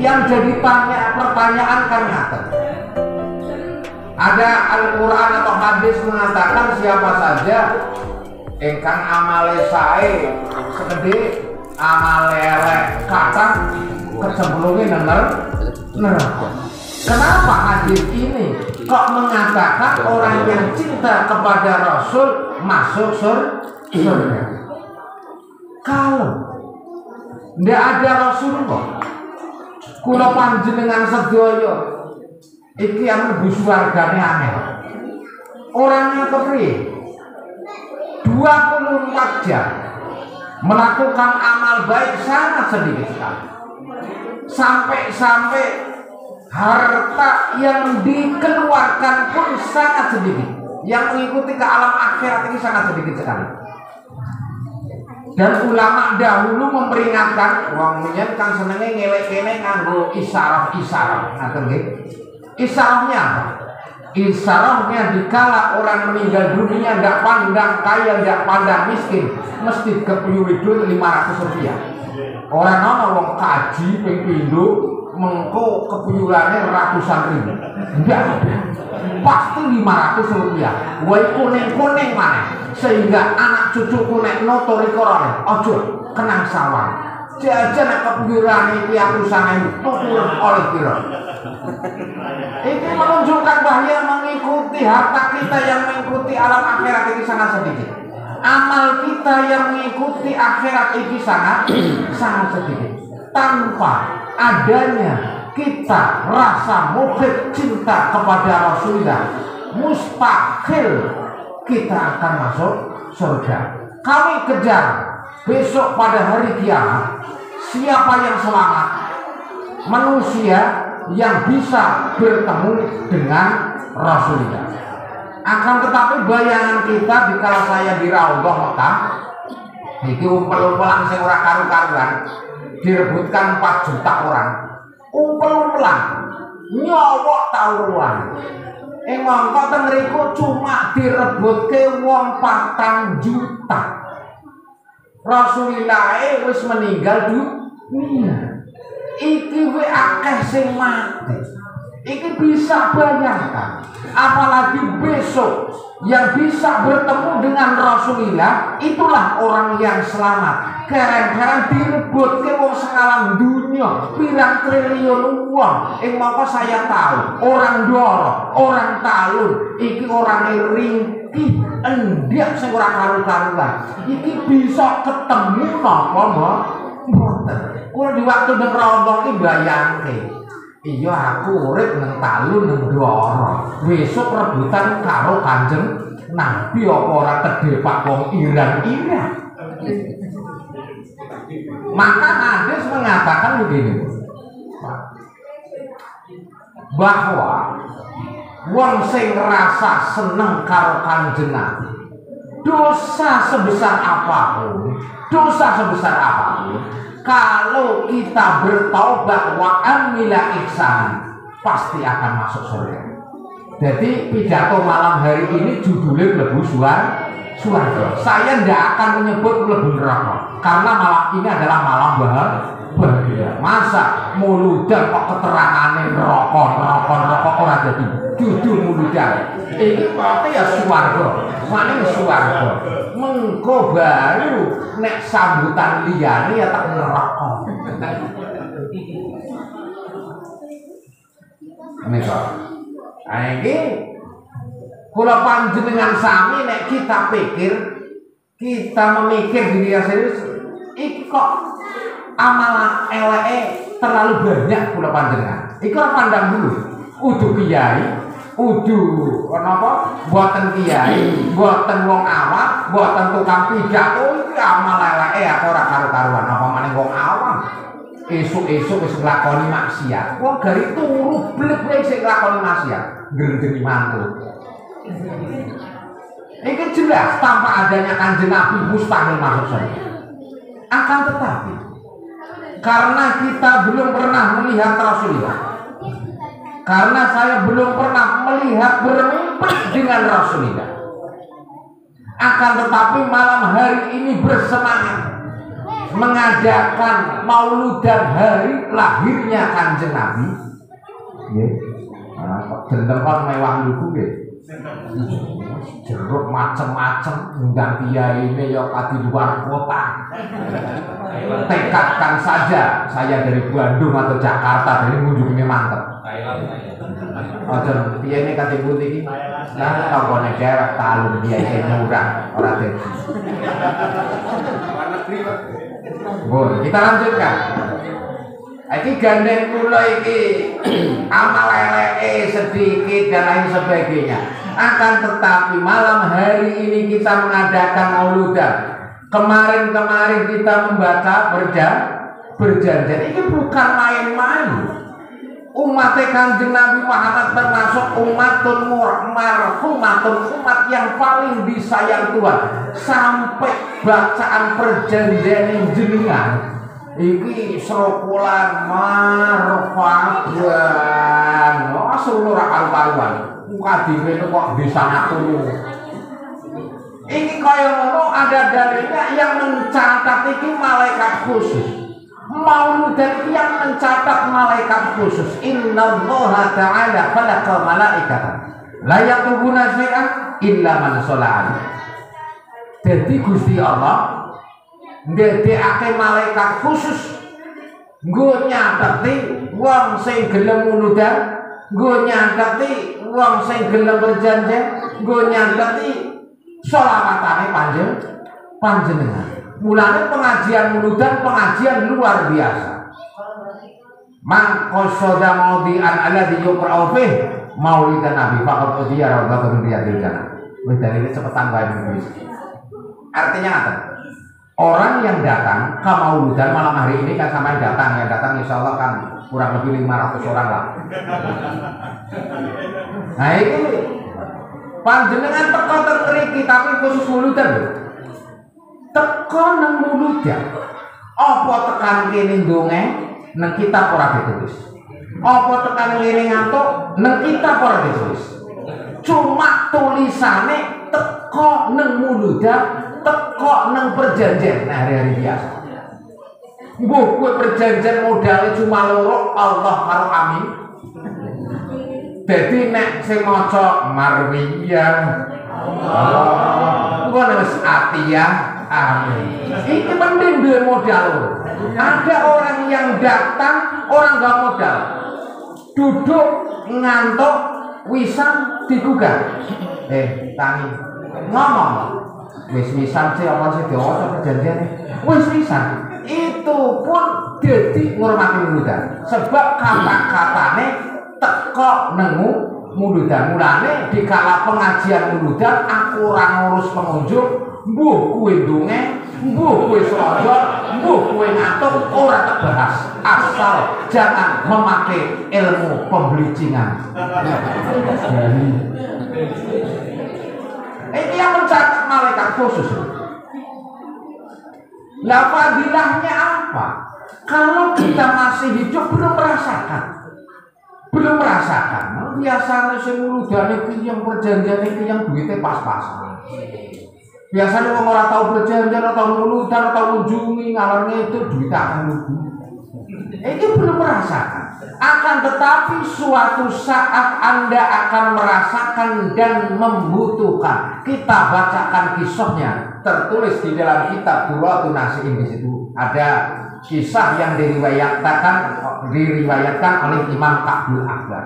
Yang jadi pertanyaan kan ngaten. Ada Al-Quran atau hadis mengatakan siapa saja ingkang amale sae segede amale elek kata kecemplungin neraka. Kenapa hadis ini kok mengatakan orang yang cinta kepada Rasul masuk surga? Kalau tidak ada Rasulullah, kula panjenengan sedaya iki yang mlebu swargane angel. Orangnya kepriye? 24 jam melakukan amal baik sangat sedikit sekali. Sampai harta yang dikeluarkan pun sangat sedikit. Yang mengikuti ke alam akhirat ini sangat sedikit sekali. Dan ulama dahulu memperingatkan, wong mungkin kan senenge ngelek-ngelek nganggo isyarah-isyarah. Ngaten nggih. Isyarahnya apa? Isyarahnya dikala orang meninggal dunia nggak pandang kaya, nggak pandang miskin, mesti kepuyuh duit 500 rupiah. Orang ana wong kaji ping pindho mengko kepuyuhane ratusan ribu. Enggak ada. Pasti 500 rupiah. Wae kuning-kuning maneh. Sehingga anak cucuku nek noto rikorone, ojo kenang sawang. Jajan nek kepuyuhane iki atusan tuku oleh pira. Ini menunjukkan bahaya mengikuti harta kita yang mengikuti alam akhirat ini sangat sedikit. Amal kita yang mengikuti akhirat ini sangat sedikit. Tanpa adanya kita rasa muhib cinta kepada Rasulullah, mustahil kita akan masuk surga. Kami kejar besok pada hari kiamat siapa yang selamat, manusia yang bisa bertemu dengan Rasulullah. Akan tetapi bayangan kita dikala saya di Raudhah Mekah, iki umpel-umpelan sing ora karu-karuan, direbutkan 4 juta orang. Umpel-umpelan, nyowok tawuran. Mongko teng mriku cuma direbutke wong 4 juta. Rasulullah wis meninggal dunia. Iki we akeh sing mati. Iki bisa bayangkan, apalagi besok yang bisa bertemu dengan Rasulullah, itulah orang yang selamat. Keren-keren direbut ke wong sekalam dunia, pirang triliun uang. Maka saya tahu orang Doro, orang Talun, iki orang ringkih, endiak sing ora karu-karuan. Iki bisa ketemu napa mboten. Kuwi di waktu nang Raudhah iki bayangke. Iya aku urip nang Talun nang Doro. Besok rebutan karo Kanjeng Nabi apa ora kedepak wong Iran. Maka hadis mengatakan begini, bahwa wong sing ngerasa seneng karo Kanjeng Nabi, dosa sebesar apapun, kalau kita bertaubat wa amila ihsan, pasti akan masuk surga. Jadi pidato malam hari ini judulnya mlebu swarga. Saya tidak akan menyebut mlebu neraka karena malam ini adalah malam bahagia. Masa muludan kok keterangane rokok ora dadi dudu muludan. Ini kok ya swarga. Mane swarga. Mengko baru nek sambutan liyane ya tak neraka. Menika. Iki kula panjenengan sami nek kita pikir, kita memikir diri serius, iki kok amalan eleke terlalu banyak kula panjenengan. Iku pandang dulu. Udu kiai, udu napa? Mboten kiai, mboten wong awam, mboten tukang pidato, iki amal eleke apa ora karo-karuan apa maning wong awam. Esuk-esuk wis nglakoni maksiat. Wong gari turu blek wae sing nglakoni maksiat, nggendeni mantu. Ini jelas tanpa adanya Kanjeng Nabi mustahil masuk surga. Akan tetapi karena kita belum pernah melihat Rasulullah, karena saya belum pernah melihat bermimpi dengan Rasulullah, akan tetapi malam hari ini bersemangat mengadakan mauludan hari lahirnya Kanjeng Nabi. Nggih. Bener kon mewah niku nggih. Jeruk macem-macem undang kiyaine ya di luar kota. Tekadkan saja saya dari Bandung atau Jakarta dari kunjungannya mantep. Ojo kiyaine kate putih iki. Lah tanggane derek talung kiyaine murah ora dadi. Kita lanjutkan. Iki gandeng kula iki amal eleke sedikit dan lain sebagainya. Akan tetapi malam hari ini kita mengadakan mauludan. Kemarin kita membaca berjanjian. Ini bukan main-main. Umat Kanjeng Nabi Muhammad termasuk umatun marhumatun, umat yang paling disayang Tuhan. Sampai bacaan perjanjian jenengan iki serokulan marfadan. Seluruh karu-karuan. Kadime kok bisa ngaku. Iki kaya ngono ada dalilnya yang mencatat iki malaikat khusus. Mauludan yang mencatat malaikat khusus. Innallaha ta'ala khalaqa malaikatan la yaquluna syai'an illa man shola'an. Jadi Gusti Allah ndadekake malaikat khusus nggo nyateti wong sing gelem mauludan, nggo nyateti wong sing gelem berjanji, nggo nyateti sholawatane panjenengan. Mulane pengajian mauludan pengajian luar biasa. Man qasada maudhi'an alladhi yuqra'u fih maulidan nabi faqad udiya rawdatun min riyadil jannah. Wis dalile cepetan wae wis. Artinya apa? Orang yang datang ke mauludan malam hari ini kan sama yang datang insya Allah kan kurang lebih 500 orang lah. Nah ini panjenengan teko mriki tapi khusus mauludan lho. Teko nang mauludan. Apa tekan kene ndonge nang kitab ora ditulis. Apa tekan kene ngantuk nang kitab ora ditulis. Cuma tulisane teko nang mauludan, teko nang perjanjian. Nah hari-hari biasa. Mbok kowe perjanjian modalnya cuma loro Allah karo amin. Dadi nek sing maca marwiyah Allah ngono wis atiyah amin. Iki mending duwe modal. Ada orang yang datang orang gak modal. Duduk ngantuk wisan digugat. Tani ngomong wis wisan sih apa sih diwaca perjanjiane. Wis wisan. Itu pun dadi ngurmati mauludan. Sebab kata-katane teko nemu mauludan. Mulane dikala pengajian mauludan aku ora ngurus pengunjung, mbuh kuwe ndonge, mbuh kuwe selonjor, mbuh kuwe ngantuk ora tak bahas. Asal jangan memakai ilmu pembelicingan. Ini yang mencatat malaikat khusus. Lah fadilahnya apa? Kalau kita masih hidup belum merasakan. Biasanya sing mauludan iki yang perjanjian iki yang duitnya pas-pasan. Biasanya orang ora tahu perjanjian atau mauludan atau kunjungi ngalarnya itu duit akan lugu. Ini belum merasakan. Akan tetapi suatu saat Anda akan merasakan dan membutuhkan. Kita bacakan kisahnya tertulis di dalam kitab Durratun Nasihin. Di situ ada kisah yang diriwayatkan oleh Imam Ka'bul Akbar.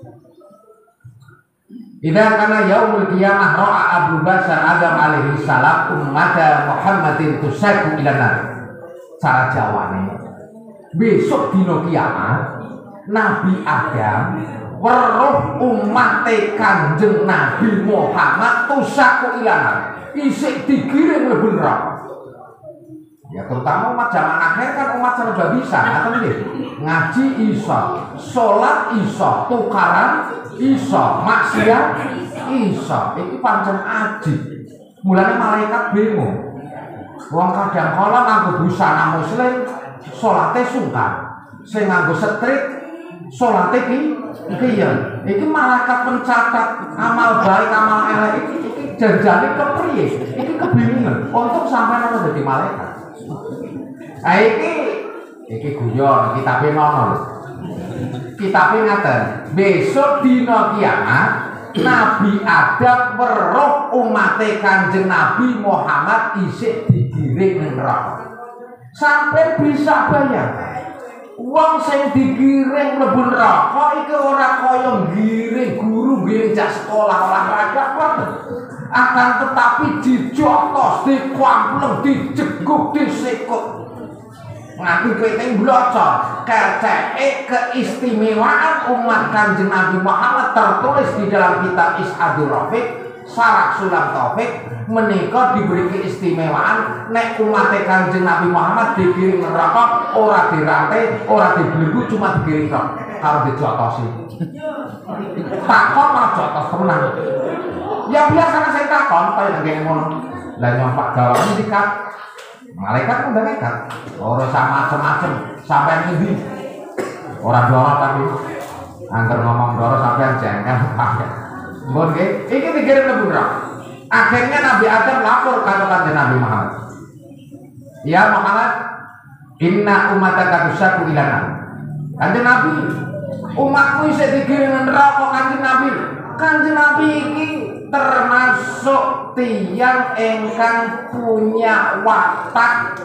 Idza kana yaumul qiyamah ra'a Abu Bakar Adam alaihi salam ummata Muhammadin tusaku ila nar. Cara Jawane besok dina kiamat Nabi Adam weruh umat Kanjeng Nabi Muhammad tusaku ila nar. Isik digiring mlebu neraka. Ya terutama umat zaman akhir kan umat serba bisa, atau ngaji iso, sholat iso, tukaran iso, maksiat iso. Itu pancen ajib. Mulanya malaikat bingung. Wong kadang kala nganggo busana muslim, sholatnya sungkan. Sing nganggo setrik, sholatnya kiyen. Iki malaikat pencatat amal baik, amal elek iki janjane kepriye? Iki kebingungan. Untuk sampai nang dadi malaikat. Iki guyon, kitabe ngono. Kitabe ngaten, besok dina kiamat Nabi Adam weruh umate Kanjeng Nabi Muhammad isih digiring ning neraka. Sampai bisa bayangkan wong sing digiring mlebu neraka iki ora kaya ngiring guru ngiring cah sekolah olahraga ngoten. Akan tetapi dijotos, dikwampleng, dijeguk, disikut. Nganti kowe blocor, keceke keistimewaan umat Kanjeng Nabi Muhammad tertulis di dalam kitab Is'adul Rafiq, Syarah Sulam Taufik menika diberi keistimewaan nek umat Kanjeng Nabi Muhammad digiring neraka ora dirantai, ora dibelenggu, cuma digiring tok karo dijotosi. Takon malah jotos temenan. Ya biasa saya takon kaya ngene ngono. Lah nyompak gawane dikat. Malaikat udah nekat. Ora sama macam-macam sampai ngendi. Ora dorong tapi angger ngomong dorong sampai jengkel pakai. Mun nggih, iki dikirim ke neraka. Akhirnya Nabi Adam lapor ke Kanjeng Nabi Muhammad. Ya Muhammad, inna umataka tusaku ilana. Kanjeng Nabi, umatmu isih dikirim neraka Kanjeng Nabi. Kanjeng Nabi iki termasuk tiyang engkang punya watak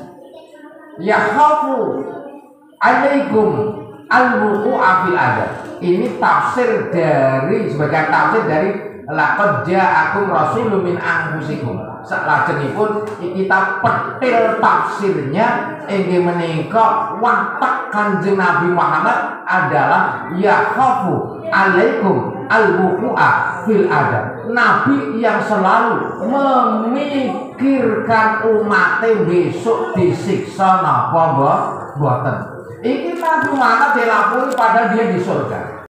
yakhafu alaikum al-wuqu'a fil adab. Ini tafsir dari sebagai tafsir dari laqad ja'akum rasulun min anfusikum. Salajengipun kita petil tafsirnya inggih menika watak Kanjeng Nabi Muhammad adalah yakhafu alaikum al-wuqu'a fil adab. Nabi yang selalu memikirkan umatnya besok disiksa napa mboten. Iki Nabi Muhammad dilapori padahal dia di surga.